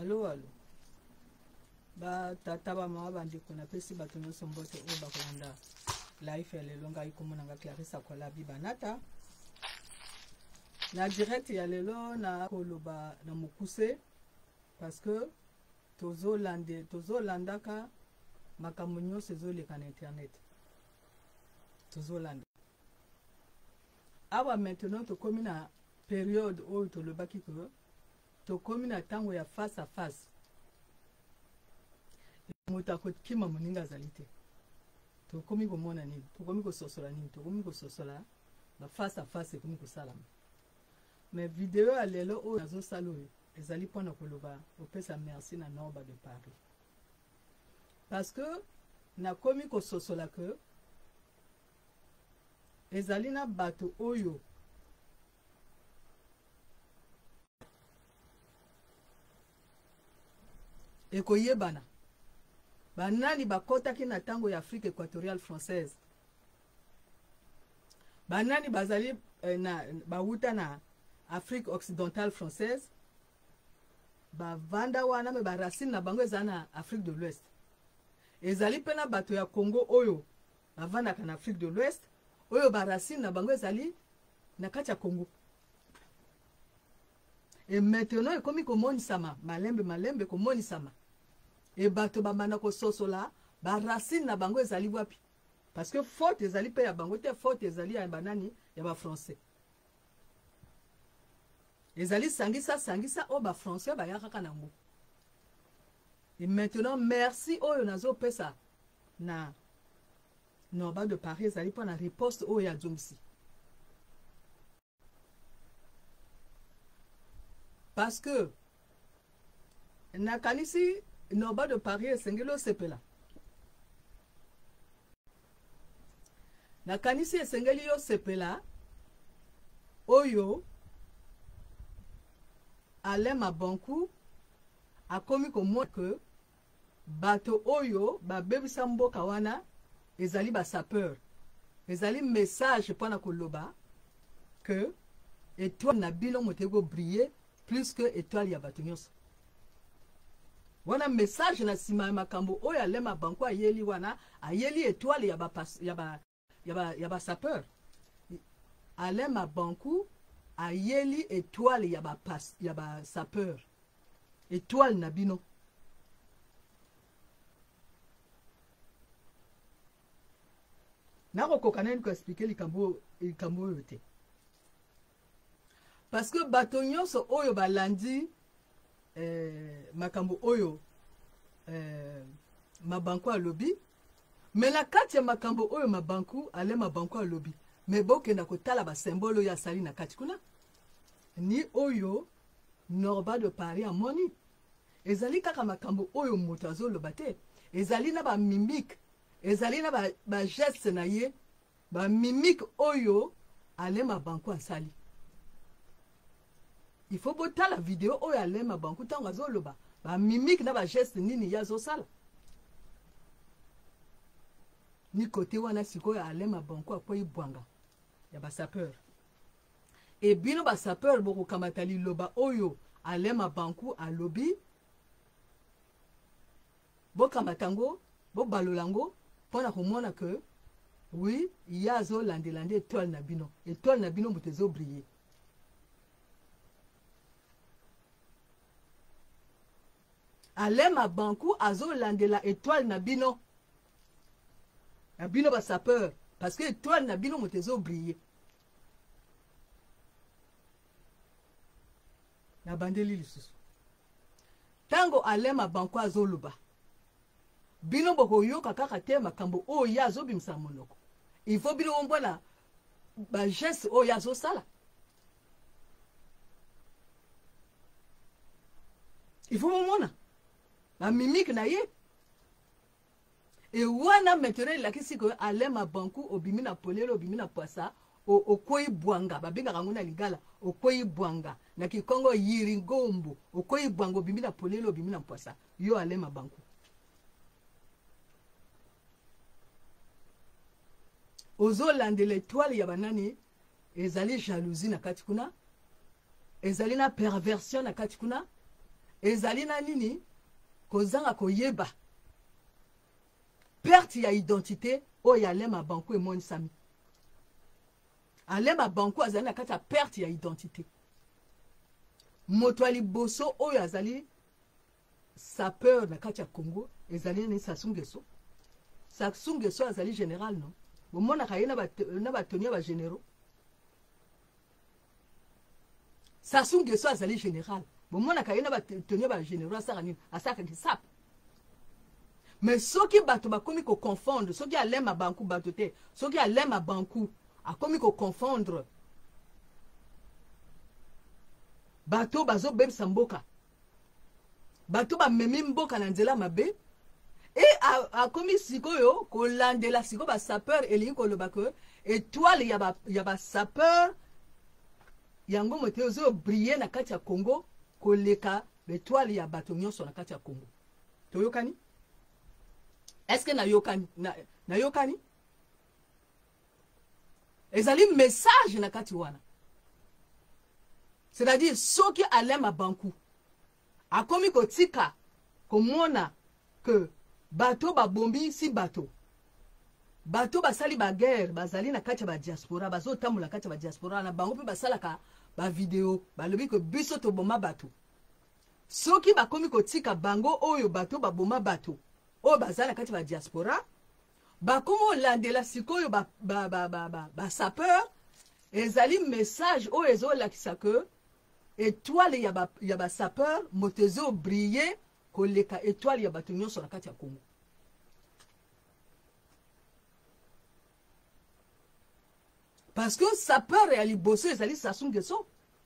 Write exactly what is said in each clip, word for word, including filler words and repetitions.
Allô, allô. Ba tata ba mama bandeko na pesi bato nyonso mbote oyo bakolanda life ya lelo ngai komonanga Clarisse Akolabi banata na direct ya lelo na koloba na mokuse parce que tozo lande tozo landaka makambo nyonso ezoleka na internet tozo lande awa maintenant tokomi na période oyo tolobaki ke tokomi na ntango ya face à face moto akokima moninga azali te tokomi komona nini tokomi kososola nini tokomi kososola ba face à face ekomi kosalama mais video ya lelo oyo nazosala oyo ezali mpona koloba opesa merci na Norba de Paris parce que nakomi kososola ke ezali na bato oyo ekoyebana banani bakotaki na tango ya Afrique équatoriale française banani bazali eh, na bauta na Afrique occidentale française bavanda wana me baracine na bango ezali na Afrique de l'Ouest ezali pe na bato ya Congo oyo bavandaka na Afrique de l'Ouest oyo baracine na bango ezali na kati ya Congo et maintenant ekomi komonisama malembe malembe komonisama et bato bamana ko sosola ba racine na bango ezali wapi parce que faute ezali pe ya bango te faute ezali ya banani ya ba français ezali sangisa sangisa o ba français ba yaka nango et maintenant merci oyo nazo pesa na Norba de Paris ezali pa na riposte oyo ya Jomsi parce que na kanisi Norba de Paris esengeli osepela na kanisi esengeli osepela oyo Alain Mabankou akomi komona ke bato oyo babebisa mboka wana ezali ba sapeur ezali message mpona koloba que étoile na bino motego briller plus que étoile ya bato nyonso wana message na sima ya makambo oyo Alain Mabankou ayeli wana ayeli étoile ya ba ya ba ya ba ya ba sapeur Alain Mabankou ayeli étoile ya ba pas ya ba sapeur étoile na bino na kokoka nani ko expliquer likambo likambo oyo te parce que bato nyonso oyo balandi eh, makambo oyo eh, Mabankou alobi mais na kati ya makambo oyo Mabankou Alain Mabankou alobi mais bokenda kotala ba symbole oyo asali na kati kuna ni oyo Norba de Paris amoni ezali kaka makambo oyo moto azoloba te ezali na ba mimique ezali na ba, ba geste na ye ba mimique oyo Alain Mabankou asali il faut botala vidéo oyo Alain Mabankou tango azoloba ba mimique na ba geste nini yazo sala ni côté wana sikoyo Alain Mabankou akoyi bwanga ya ba sapeur et bino ba sapeur boko kamata liloba oyo Alain Mabankou alobi bo kamatango bo balolango pona komona que oui yazo lande lande étoile na bino étoile na bino motezo briller Alain Mabankou azo lande la étoile na bino na bino ba sapeur parce que étoile na bino motezo briller na bandeli lisusu tango Alain Mabankou azoluba bino boko yoka kaka te makambo oyo yazo bimsa monoko il faut bino ombona ba geste oyo yazo sala il faut momona ba mimique na ye et wana maintenant la kisi ko Alain Mabankou obimi na polelo obimi na poisa o okoyi bwanga babenga kango na lingala okoyi bwanga na kikongo yiri ngombo okoyi bwanga obimi na polelo obimi na poisa yo Alain Mabankou ozo lande l'étoile ya banani ezali jalousie na kati kuna ezali na perversion na kati kuna ezali na nini kozanga koyeba perte ya identité oyo alema banku emonisami alema banku azali na kati ya perte ya identité moto ya liboso oyo azali sapeur na kati ya Congo ezali ni Sassou Nguesso. Sassou Nguesso azali général non bomonaka ye na batoni ya bagénéraux. Sassou Nguesso azali général bomonaka ye na batoni ya bagénéraux asaka nini asaka kisap. Mais soki bato bakomi ko confondre soki alema banku bato te soki alema banku akomi ko confondre bato bazo bebisa mboka bato bamemi mboka na nzela mabe e akomi sikoyo kolandela siko ba sapeur elingi koloba ke étoile ya ba ya ba sapeur yango mote ozo briller na kati ya Congo koleka étoile ya bato nyonso na kati ya Congo. Toyokani? Est-ce que na yokani na, na yokani? Ezali message na kati wana. C'est-à-dire soki alema banku akomi kotika komona que bato babombi si bato bato basali ba guerre bazali na kati ba diaspora bazo tamula kati ba diaspora na bango pe basalaka ba video balobi que biso to boma bato soki bakomi kotika bango oyo bato baboma bato o bazala kati ba diaspora bakomo landela sikoyo ba ba ba ba ba, ba sapeur ezali message o ezo lakisa que étoile ya ba ya ba sapeur motezo briller koleka étoile ya bato nyonso na kati ya Congo. Parce que sapeur ya liboso ezali Sassou Nguesso.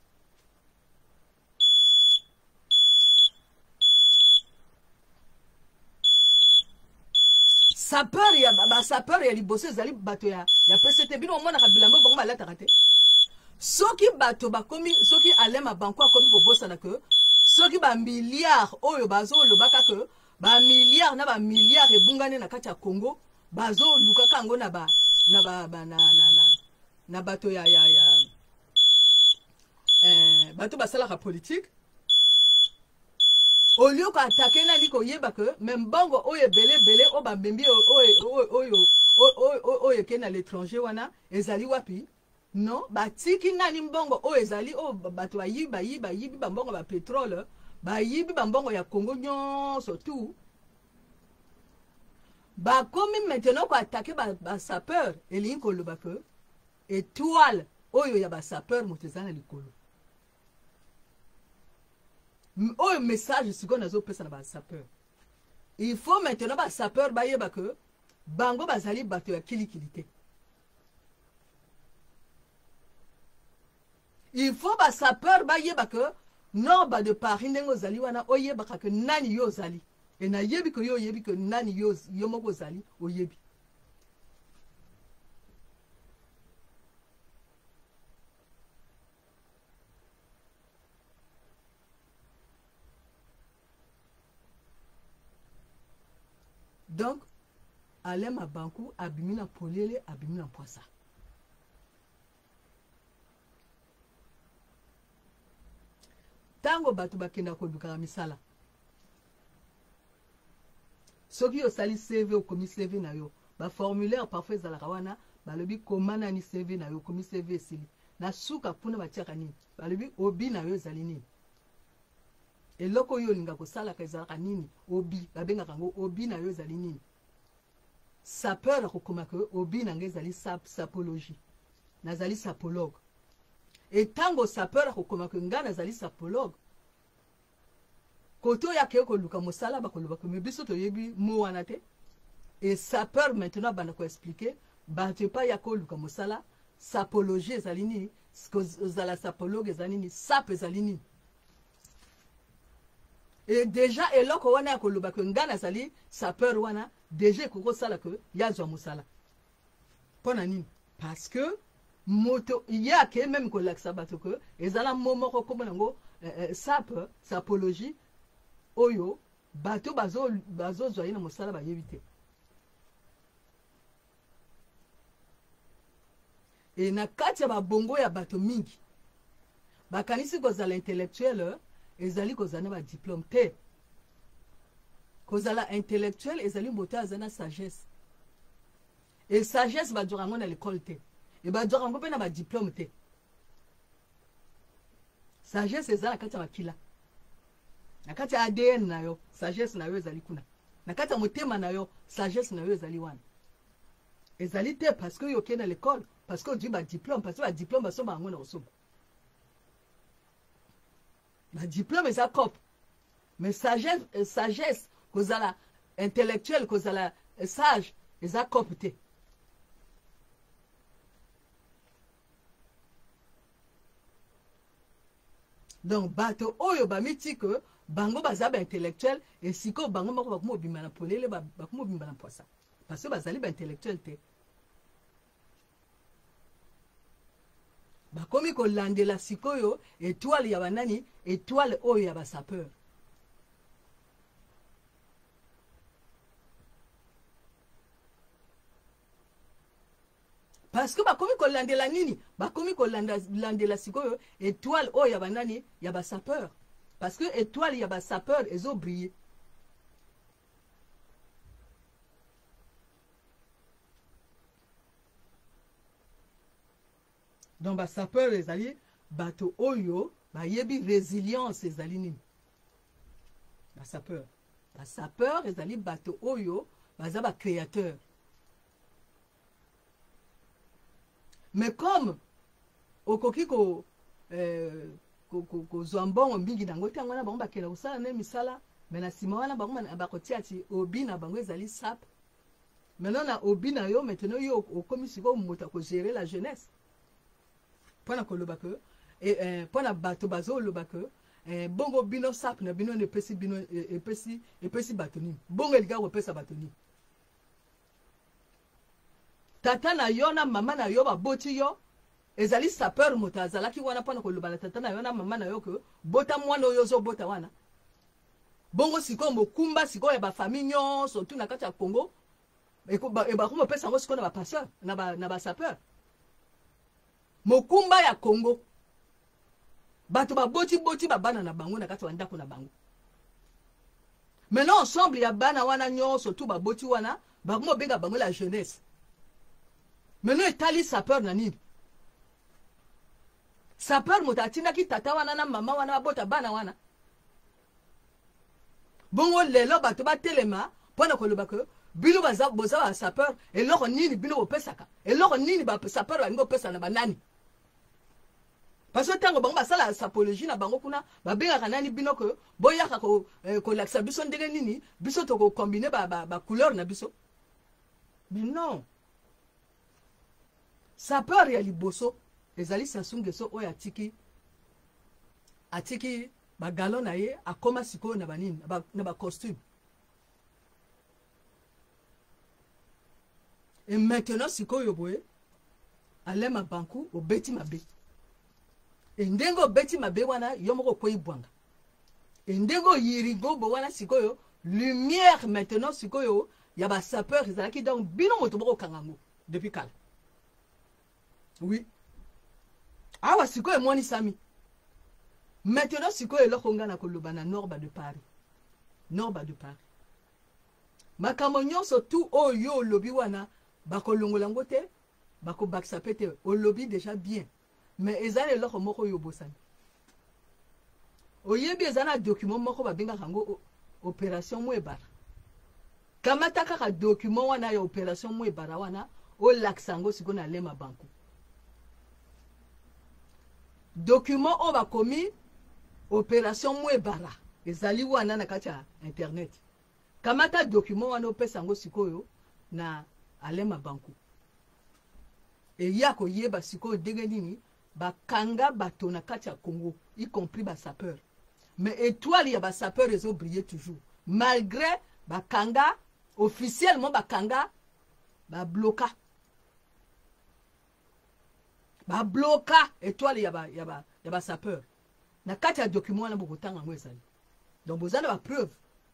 Sapeur ya ba sapeur ya liboso ezali bato ya ya P C T bino mona ka bilambo bango balata kate. Soki bato bakomi soki alema banko akomi kobosa na ke soki ba milliard oyo bazo lobaka ke ba milliard na ba milliard ebungane na kati ya Congo bazo lukaka ngo na ba na ba, ba na na na na bato ya ya ya eh bato basala ka politique au lieu ko attaquer na liko yeba que même bango oyo belé belé o ba mbembi oyo oyo oyo oyo ke na l'étranger wana ezali wapi. Non, batiki nani mbongo o ezali o bato ayiba yiba yibi ba mbongo ba pétrole ba yibi ba mbongo ya Congo nyonso tout ba komi maintenant ko attaquer ba, ba sapeur elingi koloba ke étoile oyo ya ba sapeur motezana likolo oyo message siko nazo pesa na ba sapeur. Il faut maintenant ba sapeur ba yeba ke bango bazali bato ya kilikilité. Il faut ba sapeur ba yeba que non ba de Paris ndengo zali wana oyeba ka que nani yo zali et na yebi que yo yebi que nani yo yo moko zali oyebi. Donc alema banku abimina polele abimina poisa. Tango bato bakenda koluka misala soki yo sali C V okomi C V na yo ba formulaire parfois ezalaka wana balobi komana ni C V na yo komi C V esili na suka puna batiaka nini balobi obi na yo ezali nini eloko yo linga kosalaka ezalaka nini obi babengaka ngo obi na yo ezali nini sapeur akokomaka obi na nga ezali sap sapologie nazali sapologue. Et tango sapeur akokomaka nga nazali sapologue koto ya ke ko luka mosala ba ko luka me biso to yebi mo wana te et sapeur maintenant bana ko expliquer ba te pa ya ko luka mosala sapologie ezali nini zala sapologue ezali nini sap ezali nini et déjà eloko wana ya ko luka nga nazali sapeur wana déjà ko sala ke ya zwa mosala pona nini parce que moto yake même ko laksa bato que ezala momo ko komona ngo eh, sap sapologie oyo bato bazo bazo zwa ina mosala ba yebite et na kati ya ba bongo ya bato mingi bakanisi ko zala intellectuel ezali kozana ba diplôme te kozala intellectuel ezali mbote azana sagesse et sagesse badwaka yango na l'école te et badwaka yango mpe na ba diplôme te sagesse eza na kati ya makila na kati ya A D N na yo sagesse na yo ezali kuna na kati ya motema na yo sagesse na yo ezali wana ezali te parce que yo okende na l'école parce que ozwi ba diplôme parce que ba diplôme basomba yango na kosomba ba diplôme eza cope mais sagesse, euh, sagesse kozala intellectuel kozala euh, sage eza cope te donc bato oyo bamiti ke bango baza ba intellectuel et siko bango moko bakoma obima na polele bakoma obima na poisa parce que bazali ba intellectuel te bakomi kolandela sikoyo étoile ya banani étoile oyo ya basapeur parce que bakomi kolandela nini bakomi kolandela sikoyo étoile oyo ya banani ya basapeur parce que étoile ya basapeur ezobriller donc basapeur ezali bato oyo bayebi résilience ezali nini basapeur basapeur ezali bato oyo baza bacréateur mais comme okoki ko euh, kozwa mbongo mingi nango te yango wana bango bakela kosala ne misala me na nsima wana bango bakotia ti obi na bango ezali sap maintenant na obi na yo maintenant yo okomi sikoyo moto akogere la jeunesse mpona koloba ke mpona bato bazoloba ke bongo bino sap na bino epesi bino epesi epesi bato nini bongo elinga kopesa bato nini tata na yo na mama na yo baboti yo ezali sapeur moto azalaki wana mpona koloba na tata na yo na mama na yo ke bota mwana oyo ozobota wana bongo sikoyo mokumba sikoyo ya bafamille nyonso tu na kati ya Congo ebakoma opesa yango sikoyo na bapasteur na basapeur mokumba ya Congo bato baboti boti babana na bango na kati ya ndako na bango maintenant ensemble ya bana wana nyonso tu baboti wana bakoma obenga bango la jeunesse maintenant etali sapeur na nini sapeur moto atindaki tata wana na mama wana babota bana wana bongo lelo bato batelema mpona koloba ke bino boza basapeur eloko nini bino bopesaka eloko nini basapeur balingi opesa na banani parce que ntango bango basala sapologie na bango kuna babengaka nani bino ke boyaka kolakisa biso ndenge nini biso tokokombine bacouleur na biso mais non sapeur ya liboso ezali Sassou Nguesso oyo atiki atiki bagalo na ye akoma sikoyo na banini na bacostume et maintenant sikoyo boye alema banku obeti mabe e ndenge obeti mabe wana yo moko kwei bwanga e ndenge oyiringo bo wana sikoyo lumière maintenant sikoyo ya basapeur ezalaki donc bino moto moko kangango depuis kala oui awa sikoyo emoni sami maintenant sikoyo eloko nga na koloba na norba de Paris norba de Paris makambo nyonso tu oyo olobi wana bakolongola yango te bakobakisa pe te olobi déjà bien mais ezali eloko moko oyo obosani oyebi eza na document moko babengaka yango opération Mwebara kamata kaka document wana ya opération Mwebara wana olakisa yango sikoyo na lema banku document oyo bakomi opération Mwebara ezali wana na kati ya internet kamata document wana opesa yango sikoyo na alema banku eya koyeba sikoyo ndenge nini bakanga bato na kati ya Congo y compris basapeur mais étoile ya basapeur ezo briller toujours malgré bakanga officiellement bakanga babloka babloka étoile ya ba ya ba ya basapeur na kati ya document wana bokotanga ngo ezali donc bozana ba preuve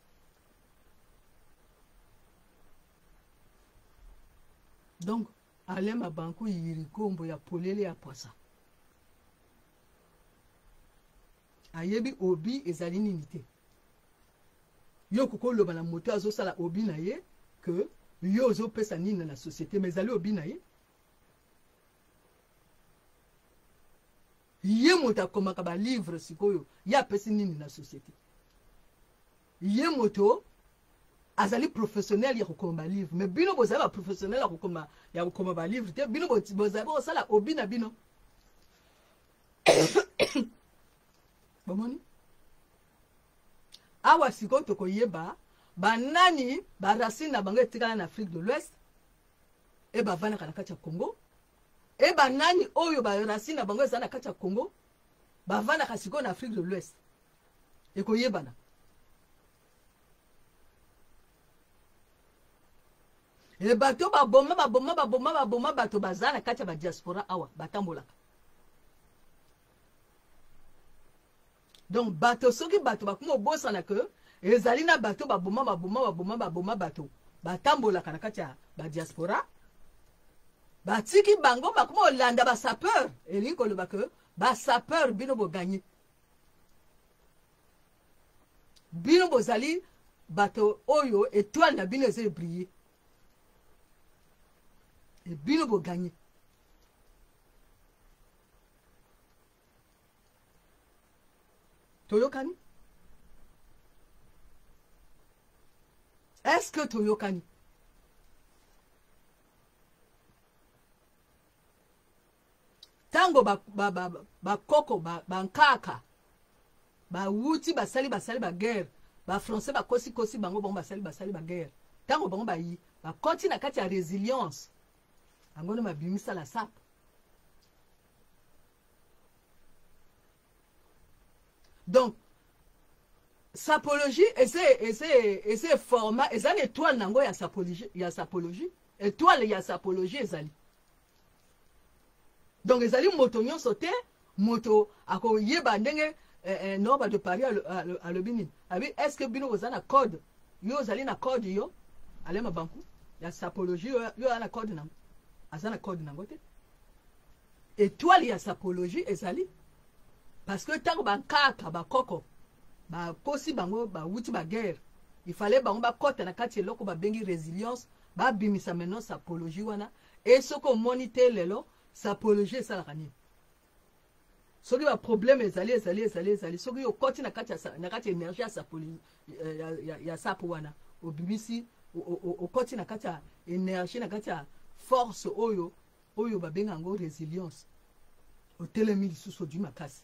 donc alema banku yiri kombo ya polele ya poisa ayebi obi ezali nini te yo kokoloba na moto azosala obi na ye que yo ozopesa nini na société mais ezali obi na ye ye moto akomaka balivre sikoyo ye apesi nini na société ye moto azali professionnel ya kokoma balivre mais bino bozali baprofessionnel ya kokoma ya kokoma balivre te bino bozali bosala obi na bino bomoni awa sikoyo tokoyeba banani baracine na bango etikala na Afrique de l'Ouest e bavandaka na kati ya Congo e banani oyo baracine na bango ezala na kati ya Congo bavandaka sikoyo na Afrique de l'Ouest ekoyebana e bato baboma baboma baboma baboma bato bazala na kati ya badiaspora awa batambolaka donc bato soki bato bakoma obosana ke ezali na bato baboma baboma baboma baboma bato batambolaka na kati ya badiaspora batiki bango bakoma olanda basapeur elingi koloba ke basapeur bino boganye bino bozali bato oyo étoile na bino eza ebrille e bino boganye toyokani est-ce que toyokani tango bakoko bankaka bawuti basali basali baguerre bafrançais bakosikosi bango bango basali basali baguerre tango bango bayi bakoti na kati ya résilience bango nde babimisa la sape donc sapologie ese format ezali étoile nango ya sapologie ya sapologie étoile ya sapologie ezali donc ezali moto nyonso te moto akoyeba ndenge eh, eh, Norba de Paris alobi nini abi est-ce que bino oza na code yo ozali na code yo alema banku ya sapologie yo, yo ana code nango aza na code nango te étoile ya sapologie ezali parce que tango bankaka bakoko bakosi bango bawuti baguerre il fallait bango bakota na kati eloko babengi résilience babimisa maintenant sapologie wana et soko omoni te lelo sapologie esalaka nini soki baproblème ezali ezali ezali ezali soki okoti na kati na kati ya énergie ya sapologie ya, ya, ya sapo wana obimisi okoti na kati ya énergie na kati ya force oyo oyo babenga yango résilience otelemi lisusu odi makasi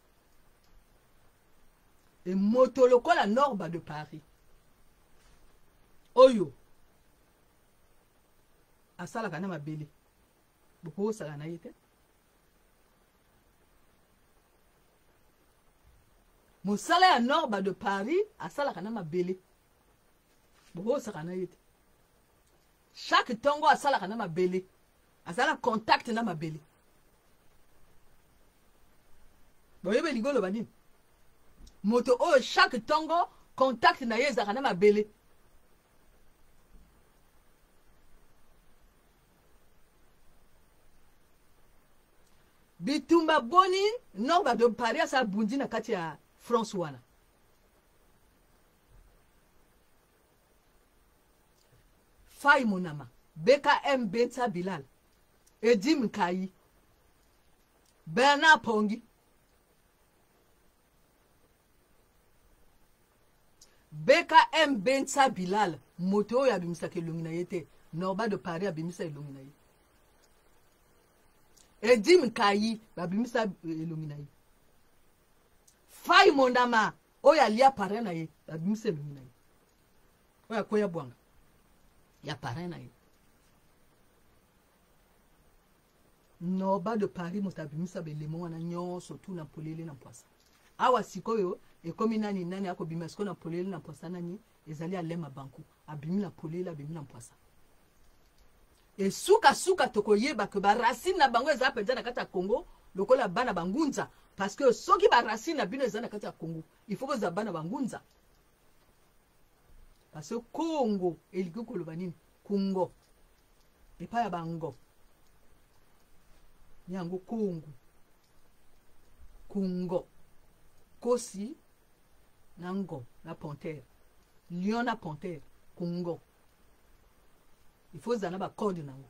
e moto lokola Norba de Paris oyo asalaka na mabele bokosala na ye te mosala ya Norba de Paris asalaka na mabele bokosala na ye te chaque tongo asalaka na mabele asala contact na mabele boyebe ligolo banini moto oyo chaque tongo contact na ye ezalaka na mabele bitumba boni Norba de Paris asala bundi na kati ya France wana Fai Monama B K M Benta Bilal Edim Kayi Bernard Pongi B K M Benta Bilal moto ya bimisa ke lumina yete Norba de Paris abimisa ilumina ye Edim Kayi babimisa ilumina ye Fai Monama oya lia pare na ye babimisa ilumina ye oya koya bwanga ya pare na ye Norba de Paris motabimisa belemo wana nyonso tu na polele na poisa awa sikoyo ekomi nani nani akobima siko na polele na poisa nani ezali alema banku abimi na polele abimi na poisa e suka suka tokoyeba ke ba racine na bango eza penza na kati ya Congo lokola bana bangunza parce que soki ba racine na bino eza na kati ya Congo il faut que za bana bangunza parce que Congo eliki koloba nini Congo epa ya bango yango Congo Congo nkosi na ngo na panthère lion na panthère kungo il faut zana ba code nango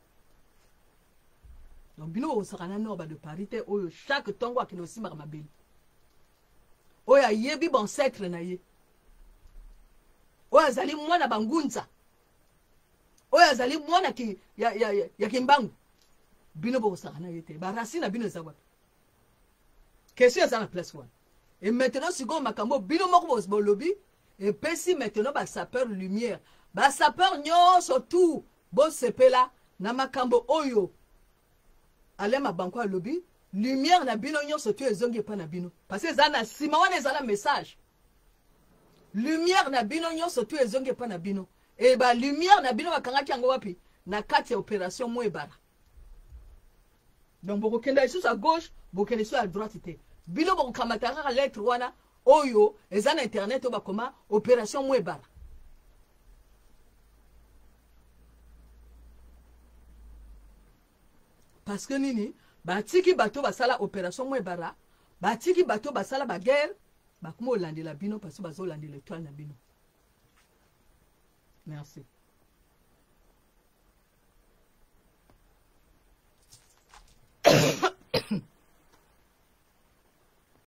donc bino osakana no ba de parité oyo chaque tongo akino simba mabeli oyo yebi bon ancêtre na ye oyo azali mwana bangunza oyo azali mwana ki ya ya ya, ya kimbangu bino bo osakana yete ba racine bino za wapi question ça na place one et maintenant si go makambo bino moko bo bo lobby et pesi maintenant ba sapeur lumière ba sapeur nyo surtout bo sepela na makambo oyo ale mabanko a lobby lumière na bino nyo surtout ezongi pa na bino parce que ça na sima wana ezala message lumière na bino nyo surtout ezongi pa na bino et ba lumière na bino bakangaki yango wapi na kati ya opération Mwebara donc boko kenda isu à gauche boko kenda isu à droite te bino boko kamataka ka lettre wana oyo ezana internet oba koma opération Mwebara parce que nini batiki bato basala opération Mwebara batiki bato basala ba guerre bakuma olandela bino parce que bazolandela étoile na bino. Merci.